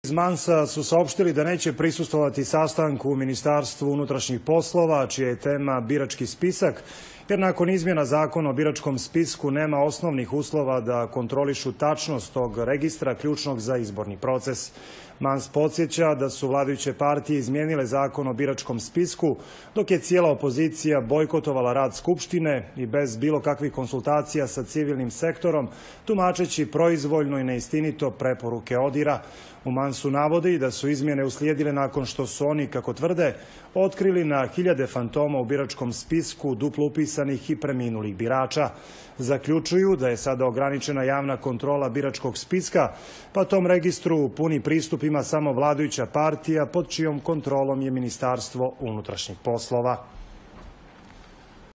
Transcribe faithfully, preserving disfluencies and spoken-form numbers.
Iz Mansa su saopštili da neće prisustvovati sastanku u Ministarstvu unutrašnjih poslova, čija je tema birački spisak, jer nakon izmjena zakona o biračkom spisku nema osnovnih uslova da kontrolišu tačnost tog registra ključnog za izborni proces. Mans podsjeća da su vladajuće partije izmijenile zakon o biračkom spisku, dok je cijela opozicija bojkotovala rad Skupštine i bez bilo kakvih konsultacija sa civilnim sektorom, tumačeći proizvoljno i neistinito preporuke ODIR-a. U Mansu navode da su izmjene uslijedile nakon što su oni, kako tvrde, otkrili na hiljade fantoma u biračkom spisku duplo upisanih i preminulih birača. Zaključuju da je sada ograničena javna kontrola biračkog spiska, pa tom registru puni pristup ima samo vladajuća partija pod čijom kontrolom je Ministarstvo unutrašnjih poslova.